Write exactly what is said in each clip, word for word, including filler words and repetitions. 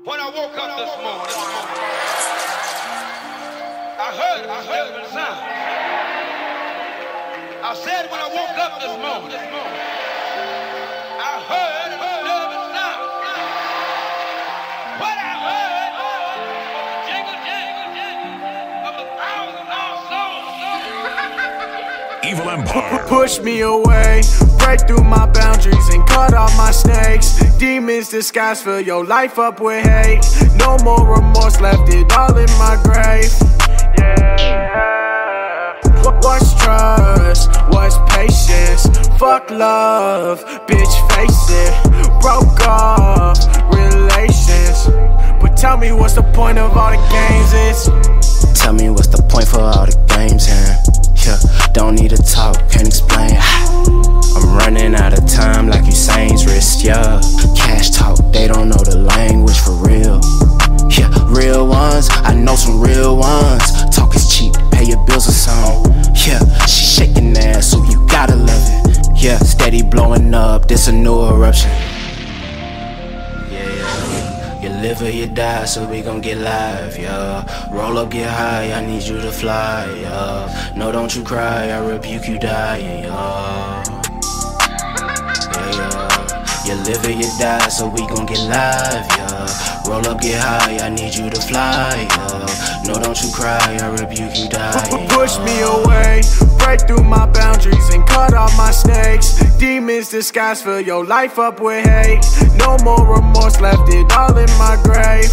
When I woke up this morning, I heard, I heard the sound. I said when I woke up this morning, I heard a disturbing sound. What I heard was the jingle, jingle, jingle of a thousand lost souls. Evil Empire. Push me away, break through my boundaries and cut off my snakes. Demons disguised, fill your life up with hate. No more remorse, left it all in my grave. Yeah. What's trust? What's patience? Fuck love, bitch, face it. Broke off relations, but tell me what's the point of all the games is? Tell me what's the point for all the games, and yeah, don't need to talk, can't explain. I'm running out of time like Usain's wrist, yeah. Cash talk, they don't know the language for real. Yeah, real ones, I know some real ones. Talk is cheap, pay your bills or something. Yeah, she shaking ass, so you gotta love it. Yeah, steady blowing up, this a new eruption. Yeah, yeah. You live or you die, so we gon' get live, yeah. Roll up, get high, I need you to fly, yeah. No, don't you cry, I rebuke you dying, yeah. You live or you die, so we gon' get live, yeah. Roll up, get high, I need you to fly, yeah. No, don't you cry, I rebuke you dying. Push me away, break through my boundaries and cut off my snakes. Demons disguised, fill your life up with hate. No more remorse, left it all in my grave.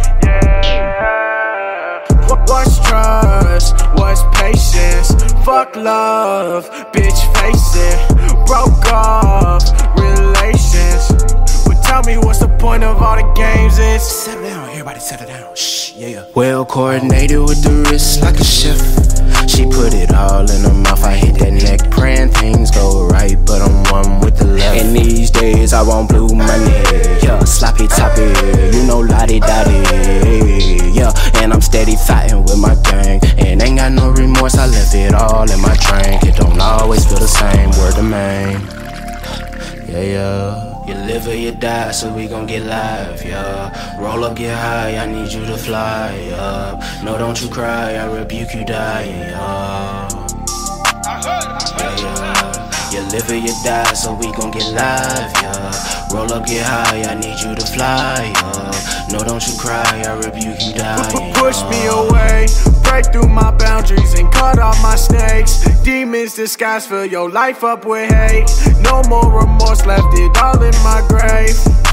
Yeah. What's trust? What's patience? Fuck love, bitch, face it. Broke off relations, but tell me what's the point of all the games is? Settle down, everybody settle down, shh, yeah. Well coordinated with the wrist like a chef. She put it all in her mouth, I hit that neck. Praying things go right, but I'm one with the left. And these days I want blue money, yeah. Sloppy toppy, you know lottie-dottie, yeah. And I'm steady fighting with my gang, and ain't got no remorse, I left it all in my drink. It don't always feel the same, word to main. Yeah, yeah. You live or you die, so we gon' get live, yeah. Roll up, get high, I need you to fly, yeah. No, don't you cry, I rebuke you dying, yeah. Yeah, yeah. You live or you die, so we gon' get live, yeah. Roll up, get high, I need you to fly, yeah. No, don't you cry, I rebuke you dying, Push me away, break through my boundaries and cut off my snakes. Demons disguised, fill your life up with hate. No more remorse, left it all in my grave.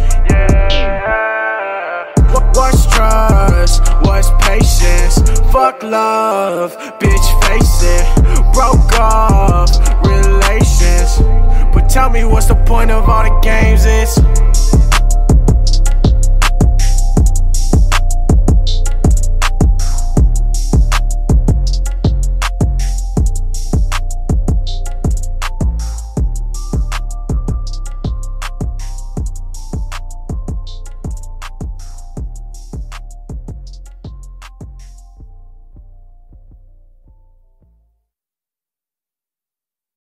Yeah. What's trust? What's patience? Fuck love, bitch, face it. Broke off relations, but tell me what's the point of all the games is?